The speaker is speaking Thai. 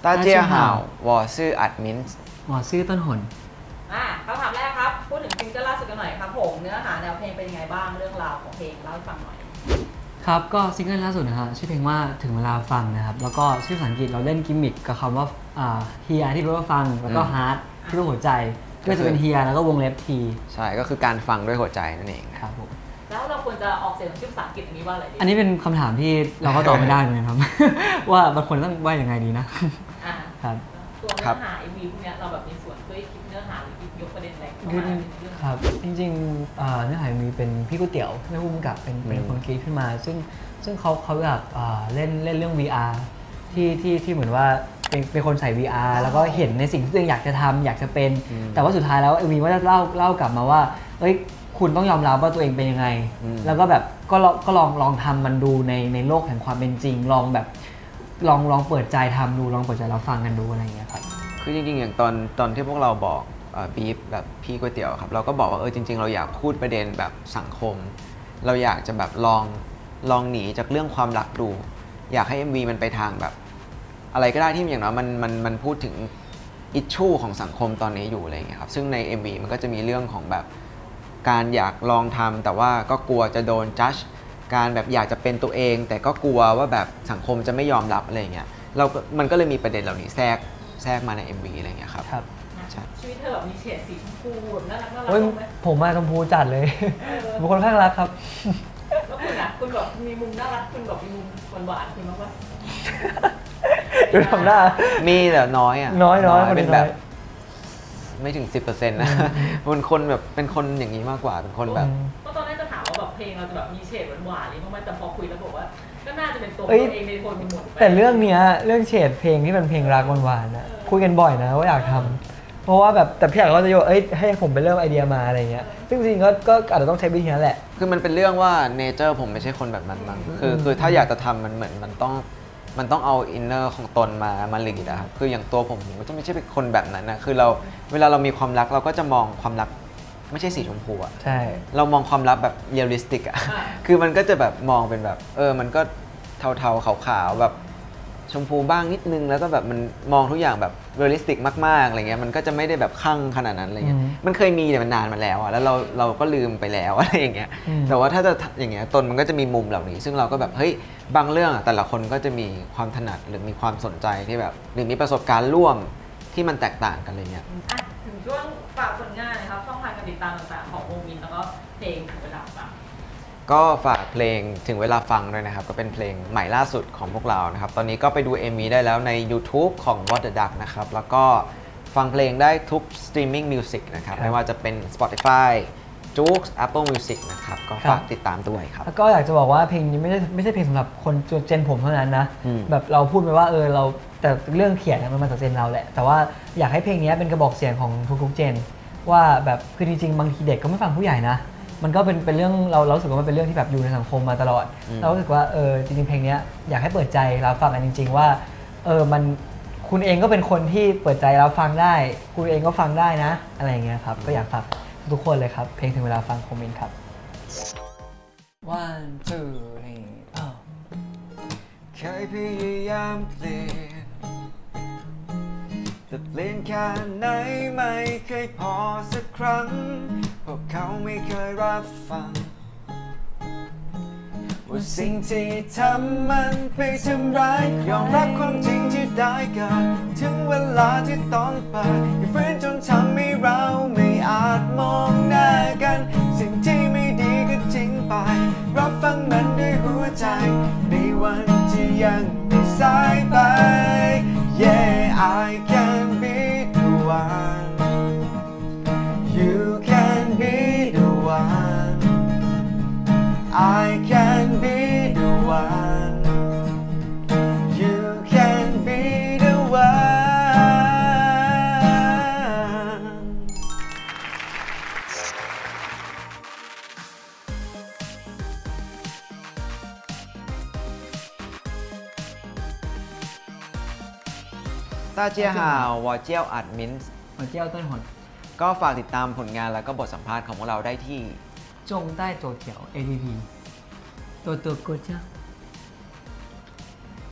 大家好我是อัดมินส์我是ต้นหนคำถามแรกครับพูดถึงซิงเกิลล่าสุดกันหน่อยครับผมเนื้อหาแนวเพลงเป็นยังไงบ้างเรื่องราวของเพลงเล่าให้ฟังหน่อยครับก็ซิงเกิลล่าสุดนะฮะชื่อเพลงว่าถึงเวลาฟังนะครับแล้วก็ชื่อภาษาอังกฤษเราเล่นกิมมิคกับคำว่าhere ที่แปลว่าฟังแล้วก็ heart ที่แปลว่าหัวใจก็จะเป็น here แล้วก็วงเล็บ t ใช่ก็คือการฟังด้วยหัวใจนั่นเองครับผมแล้วเราควรจะออกเสียงชื่อภาษาอังกฤษอันนี้ว่าอะไรดีอันนี้เป็นคำถามที่เราก็ตอบไม่ได้เหมือนกันครับ ว่าบางคนต้องว่ายังไงดีนะครับตัวเนื้อหา MV พวกนี้เราแบบมีส่วนช่วยคิดเนื้อหาหรือยกประเด็นอะไรเข้ามาในเรื่องครับจริงๆเนื้อหามีเป็นพี่ก๋วยเตี๋ยวแม่พุ่มกับเป็นคนคิดขึ้นมาซึ่งเขาอยากเล่นเรื่อง VR ที่เหมือนว่าเป็นคนใส่ VR แล้วก็เห็นในสิ่งที่ตัวเองอยากจะทำอยากจะเป็นแต่ว่าสุดท้ายแล้วMVว่าจะเล่ากลับมาว่าเอ้ยคุณต้องยอมรับว่าตัวเองเป็นยังไงแล้วก็แบบก็ลองทำมันดูในโลกแห่งความเป็นจริงลองแบบลองเปิดใจทำดูลองเปิดใจเราฟังกันดูอะไรอย่างเงี้ยครับคือจริงๆอย่างตอนที่พวกเราบอกบีฟแบบพี่ก๋วยเตี๋ยวครับเราก็บอกว่าจริงๆเราอยากพูดประเด็นแบบสังคมเราอยากจะแบบลองหนีจากเรื่องความรักดูอยากให้ MV มันไปทางแบบอะไรก็ได้ที่อย่างน้อยมันพูดถึงอิชชูของสังคมตอนนี้อยู่อะไรอย่างเงี้ยครับซึ่งใน MV มันก็จะมีเรื่องของแบบการอยากลองทำแต่ว่าก็กลัวจะโดนจัดการแบบอยากจะเป็นตัวเองแต่ก็กลัวว่าแบบสังคมจะไม่ยอมรับอะไรอย่างเงี้ยมันก็เลยมีประเด็นเหล่านี้แทรกมาใน MV อะไรอย่างเงี้ยครับชีวิตเธอแบบมีเฉดสีชมพูน่ารักไหมผมมาชมพูจัดเลยเป็นคนข้างรักครับแล้วคุณแบบมีมุมน่ารักคุณแบบมีมุมหวานๆคุณมั้งปะดูทำหน้ามีแต่น้อยน้อยเป็นแบบไม่ถึง 10% นะเป็นคนแบบเป็นคนอย่างนี้มากกว่าเป็นคนแบบก็ตอนแรกจะถามว่าแบบเพลงเราจะแบบมีเฉดหวานๆหรือไม่แต่พอคุยแล้วบอกว่าก็น่าจะเป็นตัวเองในคนหมดแต่เรื่องเนี้ยเรื่องเฉดเพลงที่เป็นเพลงรักหวานๆนะคุยกันบ่อยนะว่าอยากทำเพราะว่าแบบแต่พี่อยากก็จะโยนให้ผมไปเริ่มไอเดียมาอะไรเงี้ยซึ่งจริงๆก็อาจจะต้องใช้วิธีนั้นแหละคือมันเป็นเรื่องว่าเนเจอร์ผมไม่ใช่คนแบบนั้นมั้งคือถ้าอยากจะทำมันเหมือนมันต้องเอาอินเนอร์ของตนมาลีดอะครับคืออย่างตัวผมก็จะไม่ใช่เป็นคนแบบนั้นนะคือเวลาเรามีความรักเราก็จะมองความรักไม่ใช่สีชมพูอะใช่เรามองความรักแบบเรียลลิสติกอะคือมันก็จะแบบมองเป็นแบบมันก็เทาๆขาวๆแบบชมพูบ้างนิดนึงแล้วก็แบบมันมองทุกอย่างแบบเรียลลิสติกมากๆอะไรเงี้ยมันก็จะไม่ได้แบบคลั่งขนาดนั้นอะไรเงี้ยมันเคยมีแต่มันนานมาแล้วอะแล้วเราก็ลืมไปแล้วอะไรอย่างเงี้ยแต่ว่าถ้าจะอย่างเงี้ยตนมันก็จะมีมุมเหล่านี้ซึ่งเราก็แบบเฮ้ยบางเรื่องแต่ละคนก็จะมีความถนัดหรือมีความสนใจที่แบบหรือมีประสบการณ์ร่วมที่มันแตกต่างกันอะไรเงี้ยถึงช่วงฝากผลงานนะครับช่องทางการติดตามต่างๆของวงมินแล้วก็เพลงถึงเวลาฟังก็ฝากเพลงถึงเวลาฟังด้วยนะครับก็เป็นเพลงใหม่ล่าสุดของพวกเรานะครับตอนนี้ก็ไปดู MV ได้แล้วใน YouTube ของ What the Duck นะครับแล้วก็ฟังเพลงได้ทุก Streaming Music นะครับไม่ว่าจะเป็น Spotify Joox Apple Music นะครับก็ฝากติดตามด้วยครับแล้วก็อยากจะบอกว่าเพลงนี้ไม่ใช่เพลงสำหรับคนเจนผมเท่านั้นนะแบบเราพูดไปว่าเราแต่เรื่องเขียนมันมาจากเจนเราแหละแต่ว่าอยากให้เพลงนี้เป็นกระบอกเสียงของทุกๆเจนว่าแบบคือจริงๆบางทีเด็กก็ไม่ฟังผู้ใหญ่นะมันก็เป็นเรื่องเรารู้สึกว่ามันเป็นเรื่องที่แบบอยู่ในสังคมมาตลอดเรารู้สึกว่าจริงๆเพลงนี้อยากให้เปิดใจรับฟังกันจริงๆว่ามันคุณเองก็เป็นคนที่เปิดใจรับฟังได้คุณเองก็ฟังได้นะอะไรอย่างเงี้ยครับก็อยากฝากทุกคนเลยครับเพลงถึงเวลาฟังคอมเมนต์ครับ One two three เคยพยายามเปลี่ยนแต่เปลี่ยนแค่ไหนไม่เคยพอสักครั้งพวกเขาไม่เคยรับฟังว่าสิ่งที่ทำมันไปทำร้ายยอมรับความจริงที่ได้เกิดถึงเวลาที่ต้องเปิดอย่าฝืนจนทำให้เราไม่อาจมองหน้ากันสิ่งที่ไม่ดีก็ทิ้งไปรับฟังมันด้วยหัวใจในวันที่ยังไม่สายไป Yeah I can be the one You can be the one I can be the one You can be the one 大家好我叫อัดมินส์我叫ต้นหนก็ฝากติดตามผลงานแล้วก็บทสัมภาษณ์ของพวกเราได้ที่จงใต้โจเขียว APP ตัวกูจ้า